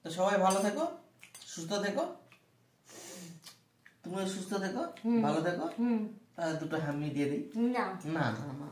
তো সবাই ভালো থেকো, সুস্থ থেকো, তুমিও সুস্থ থেকো, ভালো থেকো। দুটো হামি দিয়ে দিই। না না না না,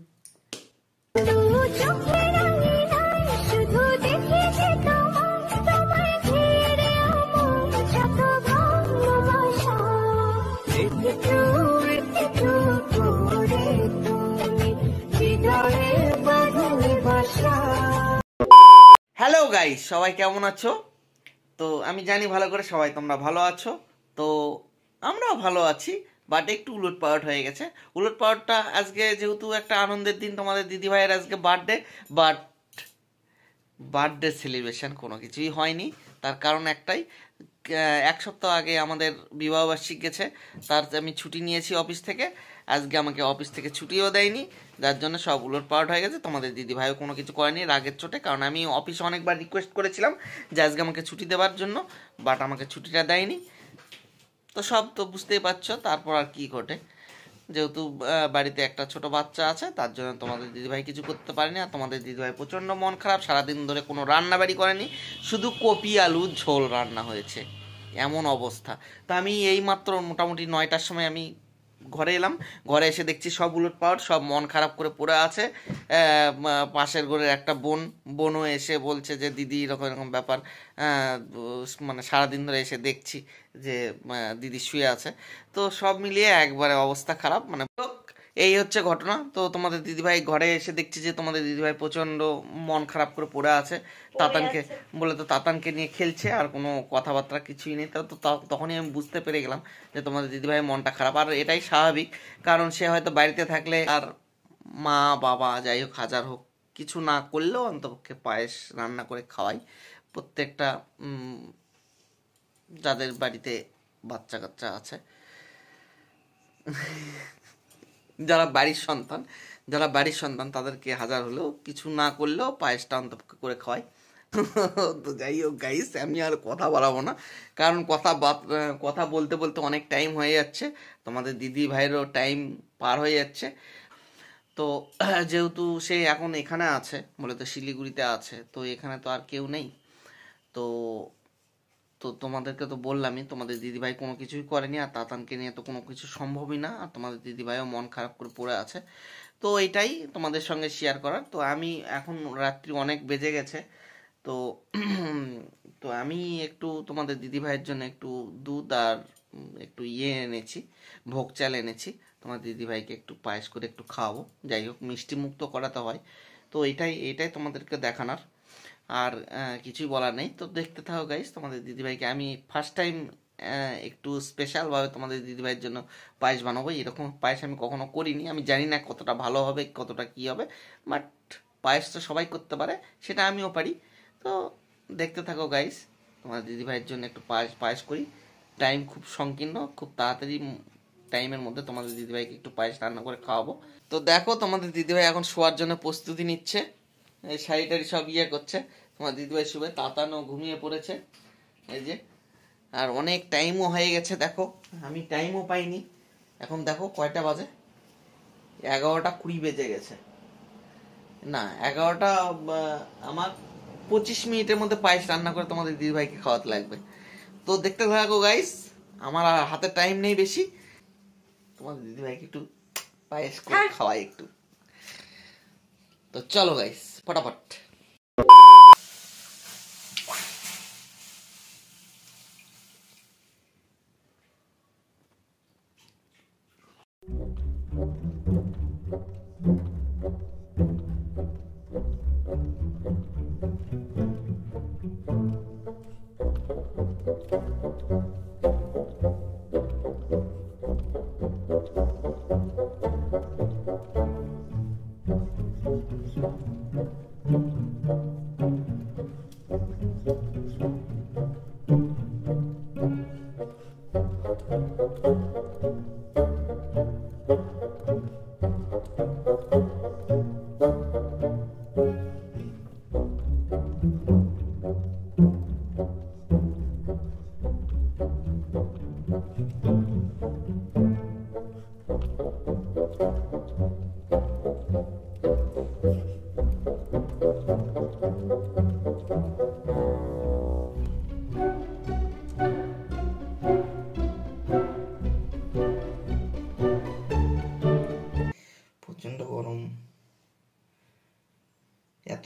হ্যালো গাইস, সবাই কেমন আছো? তো আমি জানি ভালো করে সবাই তোমরা ভালো আছো। তো আমরাও ভালো আছি, বাট একটু উলটপালট হয়ে গেছে। উলটপালটটা আজকে যেহেতু একটা আনন্দের দিন, তোমাদের দিদিভাইয়ের আজকে বার্থডে, বাট বার্থডে সেলিব্রেশন কোনো কিছুই হয়নি। তার কারণ একটাই, এক সপ্তাহ আগে আমাদের বিবাহবার্ষিক গেছে, তার আমি ছুটি নিয়েছি অফিস থেকে। আজকে আমাকে অফিস থেকে ছুটিও দেয়নি, যার জন্য সব উলটপালট হয়ে গেছে। তোমাদের দিদিভাইও কোনো কিছু করেনি রাগের চোটে, কারণ আমি অফিসে অনেকবার রিকোয়েস্ট করেছিলাম যে আজকে আমাকে ছুটি দেওয়ার জন্য, বাট আমাকে ছুটিটা দেয়নি। তো সব তো বুঝতেই পারছো। তারপর আর কি ঘটে, যেহেতু বাড়িতে একটা ছোট বাচ্চা আছে, তার জন্য তোমাদের দিদিভাই কিছু করতে পারেনি। আর তোমাদের দিদিভাই প্রচণ্ড মন খারাপ, সারাদিন ধরে কোনো রান্নাবাড়ি করেনি, শুধু কপি আলু ঝোল রান্না হয়েছে, এমন অবস্থা। তো আমি এই মাত্র মোটামুটি 9টার সময় আমি ঘরে এলাম। ঘরে এসে দেখছি সব উলটপালট, সব মন খারাপ করে পড়ে আছে। পাশের ঘরের একটা বোনও এসে বলছে যে দিদি এরকম এরকম ব্যাপার। মানে সারাদিন ধরে এসে দেখছি যে দিদি শুয়ে আছে। তো সব মিলিয়ে একবারে অবস্থা খারাপ। মানে এই হচ্ছে ঘটনা। তো তোমাদের দিদিভাই ঘরে এসে দেখছি যে তোমাদের দিদিভাই প্রচণ্ড মন খারাপ করে পড়ে আছে। তাতানকে বলে তো তাতানকে নিয়ে খেলছে, আর কোনো কথাবার্তা কিছুই নেই। তো তখনই আমি বুঝতে পেরে গেলাম যে তোমাদের দিদিভাই মনটা খারাপ। আর এটাই স্বাভাবিক, কারণ সে হয়তো বাড়িতে থাকলে আর মা বাবা যাই হোক, হাজার হোক, কিছু না করলেও অন্তপক্ষে পায়েস রান্না করে খাওয়াই প্রত্যেকটা যাদের বাড়িতে বাচ্চা কাচ্চা আছে, যারা বাড়ির সন্তান তাদেরকে হাজার হলেও কিছু না করলেও পায়েসটা অন্তপক্ষে করে খাওয়াই। তো যাই হোক গাইস, আমি আর কথা বাড়াবো না, কারণ কথা বলতে বলতে অনেক টাইম হয়ে যাচ্ছে, তোমাদের দিদি ভাইয়েরও টাইম পার হয়ে যাচ্ছে। তো যেহেতু সে এখন এখানে আছে, মূলত শিলিগুড়িতে আছে, তো এখানে তো আর কেউ নেই। তো তো তোমাদেরকে তো বললামই, তোমাদের দিদিভাই কোনো কিছুই করেনি, আর তাতানকে নিয়ে তো কোনো কিছু সম্ভবই না, আর তোমাদের দিদিভাইও মন খারাপ করে পড়ে আছে। তো এটাই তোমাদের সঙ্গে শেয়ার করার। তো আমি এখন রাত্রি অনেক বেজে গেছে, তো তো আমি একটু তোমাদের দিদিভাইয়ের জন্য একটু দুধ আর একটু এনেছি, ভোগ চাল এনেছি। তোমার দিদিভাইকে একটু পায়েস করে একটু খাওয়াবো, যাই হোক মিষ্টি মুক্ত করাতে হয়। তো এটাই তোমাদেরকে দেখানোর, আর কিছুই বলার নেই। তো দেখতে থাকো গাইস, তোমাদের দিদিভাইকে আমি ফার্স্ট টাইম একটু স্পেশালভাবে তোমাদের দিদিভাইয়ের জন্য পায়েস বানাবো। এরকম পায়েস আমি কখনো করিনি, আমি জানি না কতটা ভালো হবে, কতটা কী হবে, বাট পায়েস তো সবাই করতে পারে, সেটা আমিও পারি। তো দেখতে থাকো গাইস, তোমাদের দিদিভাইয়ের জন্য একটু পায়েস করি। টাইম খুব সংকীর্ণ, খুব তাড়াতাড়ি টাইমের মধ্যে তোমাদের দিদিভাইকে একটু পায়েস রান্না করে খাওয়াবো। তো দেখো, তোমাদের দিদিভাই এখন শোয়ার জন্য প্রস্তুতি নিচ্ছে, এই শাড়ি টাড়ি সব করছে। তোমার দিদিভাই শুবে, তাতানও ঘুমিয়ে পড়েছে, এই যে। আর অনেক টাইমও হয়ে গেছে, দেখো আমি টাইমও পাইনি। এখন দেখো কয়টা বাজে, 11টা 20 বেজে গেছে। না, 11টা, আমার 25 মিনিটের মধ্যে পায়েস রান্না করে তোমাদের দিদিভাইকে খাওয়াতে লাগবে। তো দেখতে থাকো গাইস, আমার আর হাতে টাইম নেই বেশি, তোমাদের দিদিভাইকে একটু পায়েস করে খাওয়াই একটু। তো চলো গাইস, ফটাফট।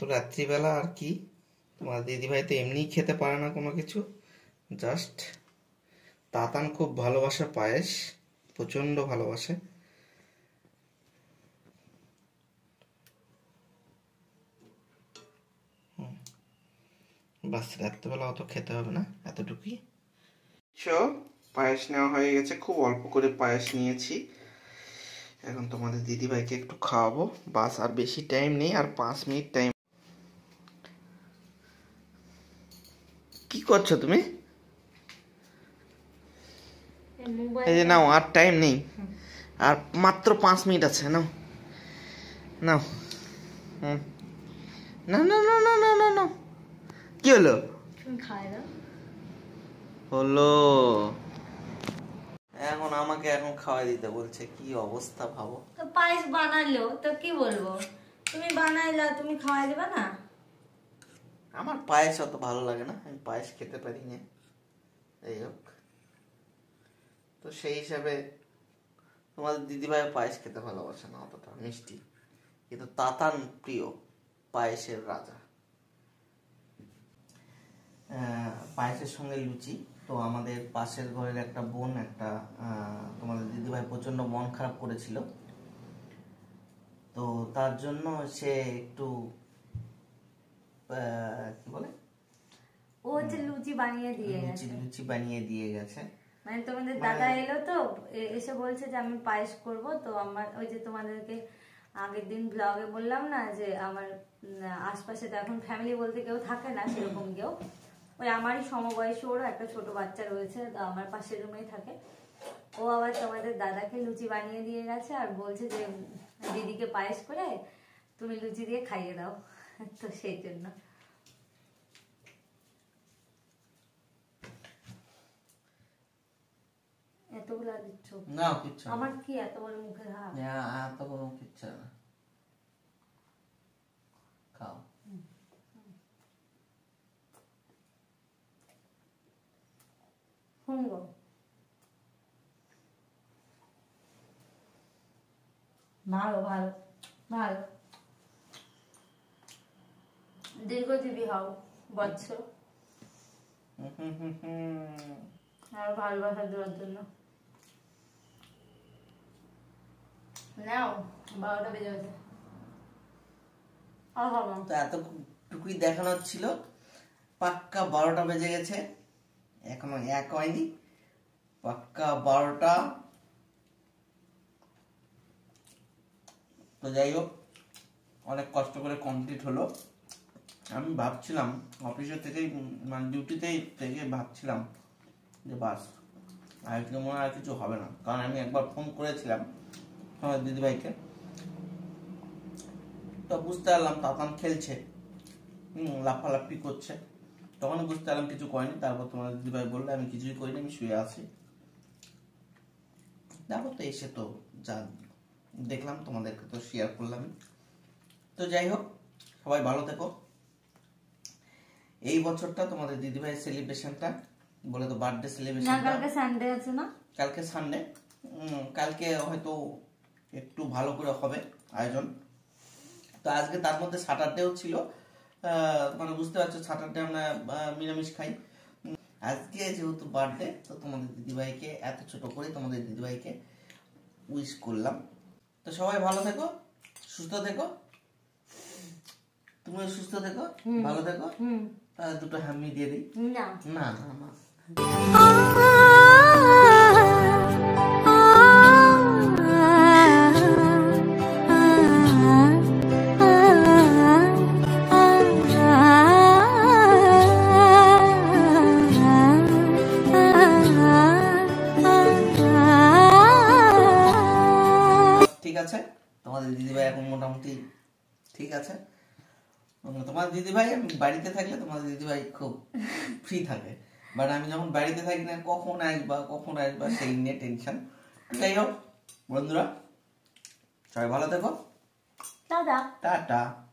রাত্রিবেলা আর কি, তোমার দিদিভাই তো এমনিই খেতে পারে না কোনো কিছু, জাস্ট তাতান খুব ভালোবাসে পায়েস, প্রচন্ড ভালোবাসে। বাস রাত্রিবেলা অত খেতে হবে না, এতটুকুই। পায়েস নেওয়া হয়ে গেছে, খুব অল্প করে পায়েস নিয়েছি। এখন তোমাদের দিদিভাইকে একটু খাওয়াবো, বাস আর বেশি টাইম নেই, আর 5 মিনিট টাইম। কি করছো তুমি? এই যে নাও, আর টাইম নেই, আর মাত্র 5 মিনিট আছে, নাও নাও। না না না না না না না, কি হলো? হলো এখন আমাকে এখন খাওয়াই দিতে বলছে, কি অবস্থা ভাবো। তো পায়েস বানালো তো কি বলবো, তুমি বানাইলা তুমি খাওয়াই দেবে না? আমার পায়েস অত ভালো লাগে না, আমি পায়েস খেতে পারি না। যাই হোক, তো সেই হিসাবে তোমাদের দিদিভাই পায়েস খেতে ভালোবাসে না অতটা মিষ্টি, কিন্তু তাতান প্রিয়, পায়েসের রাজা। পায়েসের সঙ্গে লুচি। তো আমাদের পাশের ঘরের একটা বোন, একটা তোমাদের দিদিভাই প্রচন্ড মন খারাপ করেছিল, তো তার জন্য সে একটু কি বলে, ও হচ্ছে লুচি বানিয়ে দিয়ে গেছে। লুচি বানিয়ে দিয়ে গেছে। মানে তোমাদের দাদা এলো তো, এসে বলছে যে আমি পায়েস করব। তো আমার ওই যে তোমাদেরকে আগের দিন ব্লগে বললাম না যে আমার আশপাশে তো এখন ফ্যামিলি বলতে কেউ থাকে না সেরকম কেউ, ওই আমারই সমবয়সী, ওরও একটা ছোট বাচ্চা রয়েছে, তো আমার পাশের রুমেই থাকে। ও আবার তোমাদের দাদাকে লুচি বানিয়ে দিয়ে গেছে আর বলছে যে দিদিকে পায়েস করে তুমি লুচি দিয়ে খাইয়ে দাও। তো সেই জন্য এতগুলা দিচ্ছ না, কিচ্ছু আমার কি এত বড় মুখের হাত? এত বড় কিচ্ছু না, খাও। হুঙ্গো ভালো ভালো ভালো, দীর্ঘজীবী হও বৎস, আর ভালোবাসা দেওয়ার জন্য। নাও 12টা বেজে গেছে, আর হবে না। তো এতটুকুই দেখানো ছিল, পাক্কা 12টা বেজে গেছে, এখনো 1 হয়নি, পাক্কা 12টা। তো যাই হোক, অনেক কষ্ট করে কমপ্লিট হলো। আমি ভাবছিলাম অফিসে থেকেই, মানে ডিউটিতেই থেকে ভাবছিলাম যে বাস আজকে মনে হয় আর কিছু হবে না, কারণ আমি একবার ফোন করেছিলাম আমার দিদিভাইকে, তো বুঝতে পারলাম তাতান খেলছে, লাফালাফি করছে, তখন বুঝতে পারলাম কিছু করেনি। তারপর তোমার দিদিভাই বললে আমি কিছুই করিনি, আমি শুয়ে আছি। তারপর তো এসে তো যা দেখলাম তোমাদেরকে তো শেয়ার করলাম। তো যাই হোক, সবাই ভালো থেকো। এই বছরটা তোমাদের দিদিভাইয়ের সেলিব্রেশনটা বলে তো বার্থডে সেলিব্রেশন, কালকে সানডে আছে না? কালকে সানডে, কালকে হয়তো একটু ভালো করে হবে আয়োজন। তো আজকে তার মধ্যে স্যাটারডেও ছিল, মানে বুঝতে পারছো স্যাটারডে আমরা নিরামিষ খাই। আজকে যেহেতু বার্থডে, তো তোমাদের দিদিভাইকে এত ছোট করে তোমাদের দিদিভাইকে উইশ করলাম। তো সবাই ভালো থেকো, সুস্থ থেকো, তুমিও সুস্থ থেকো, ভালো থেকো। দুটো হামি দিয়ে দিই। না না না না, ঠিক আছে। তোমাদের দিদিভাই এখন মোটামুটি ঠিক আছে। তোমার দিদিভাই, আমি বাড়িতে থাকলে তোমাদের দিদিভাই খুব ফ্রি থাকে, বাট আমি যখন বাড়িতে থাকি না, কখন আসবা সেই নিয়ে টেনশন। যাই হোক বন্ধুরা, সবাই ভালো থেকো, টাটা টাটা।